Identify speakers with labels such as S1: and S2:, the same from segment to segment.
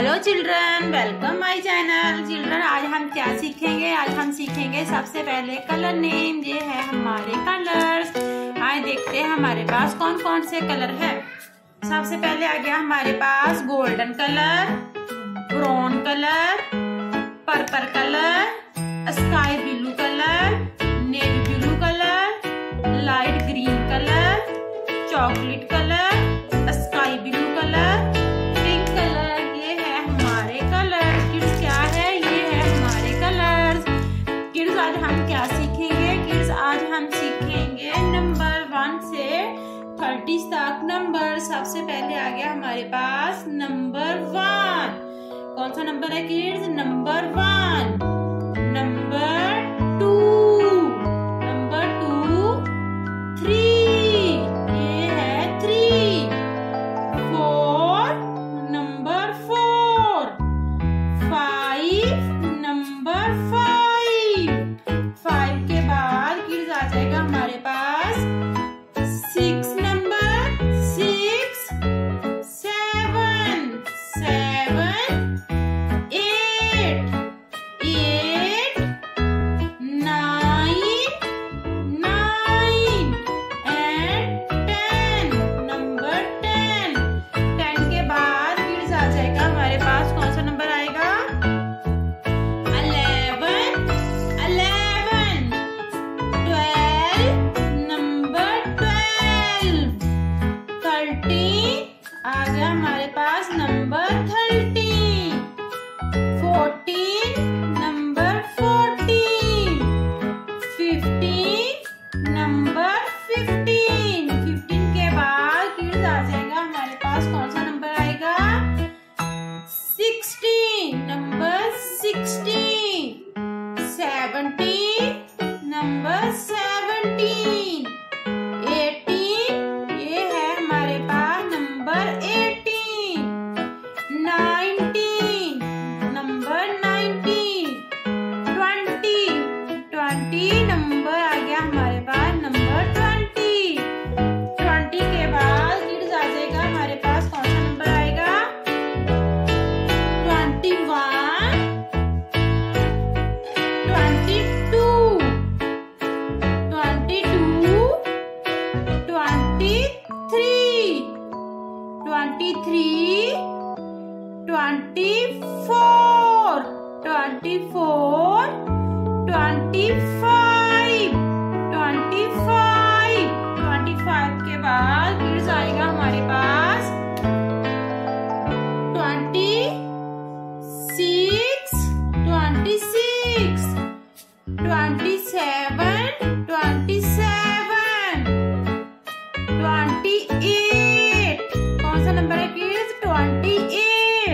S1: Hello children, welcome my channel. Children, आज हम क्या सीखेंगे? आज हम सीखेंगे सबसे पहले कलर नेम। ये है हमारे कलर्स। आए देखते हैं हमारे पास कौन कौन से कलर है। सबसे पहले आ गया हमारे पास golden colour, brown colour, purple colour, sky blue colour, navy blue colour, light green colour, chocolate colour, sky blue colour, pink colour. ये है हमारे कलर। किड्स क्या है? ये है हमारे कलर्स। किड्स आज हम क्या सीखेंगे? किड्स आज हम सीखेंगे नंबर 1 से 30 तक नंबर। सबसे पहले आ गया हमारे पास नंबर 1। कौन सा नंबर है किड्स? नंबर 1। नंबर 2, नंबर 2, 3, ये है 3, 4, नंबर 4, 5, नंबर 5 के बाद किड्स आ जाएगा हमारे पास 6 नंबर, 6, 7, 7, 8, 8, 9, 9 and 10, नंबर 10। 10 के बाद किड्स आ जाएगा हमारे पास कौन सा नंबर आएगा? 11, 11, 12, नंबर 12, 13 आ गया हमारे पास नंबर 13, 14, नंबर 14, 15, नंबर 15। 15 के बाद किड्स आ जाएगा हमारे पास कौन सा नंबर आएगा? 16, नंबर 16, 17, नंबर 17, 18, ये है हमारे पास नंबर 18, 19, नंबर 19, 20, 20 नंबर आ गया हमारे पास नंबर 20। 20 के बाद किड्स आ जाएगा हमारे पास कौन सा नंबर आएगा? 21, 22, 22, 23, 23, 24, 24, 25, 25, 25 के बाद किड्स आएगा हमारे पास 26, 26, 27, 27, 28। कौन सा नंबर है किड्स? 28,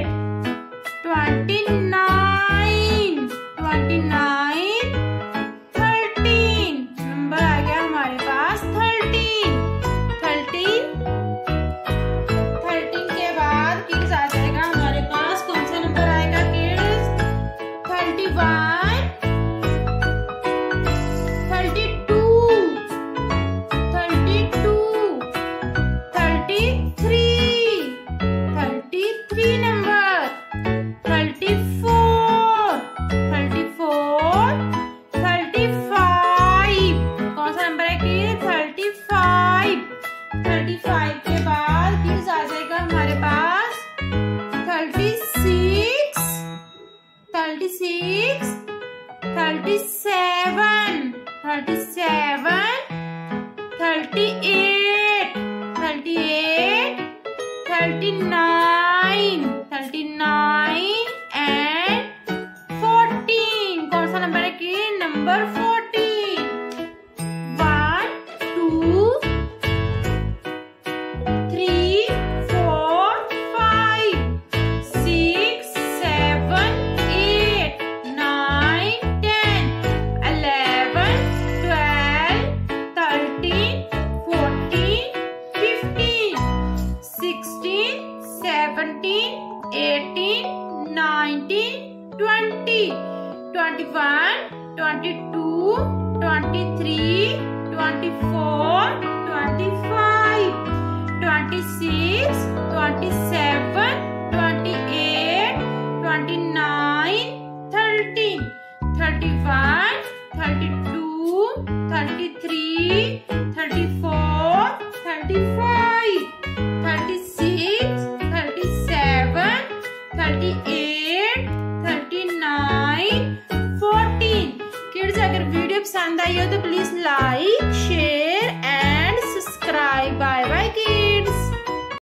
S1: 29, 29, 13 नंबर आ गया हमारे पास 13, 13, 13 के बाद किड्स आ जाएगा हमारे पास कौन सा नंबर आएगा किड्स? 31, 32, 32, 33, 33 नंबर, 34, 34, 35। कौन सा नंबर है किड्स? 35, 35 के बाद किड्स आ जाएगा हमारे पास 36, 36, 37, 37, 38, 38, 39, 39 and 14। कौन सा नंबर है कि? नंबर 14। 1, 2, 3, 4, 5, 6, 7, 8, 9, 10, 11, 12, 13, 14, 15, 16, 17, 18, 19, 20, 21, 22, 23, 24, 25, 26, 27, 28, 31, 32, 33, 34, 35, 36, 37, 38, 39, 14। किड्स, अगर वीडियो पसंद आई हो तो please like, share and subscribe. Bye bye.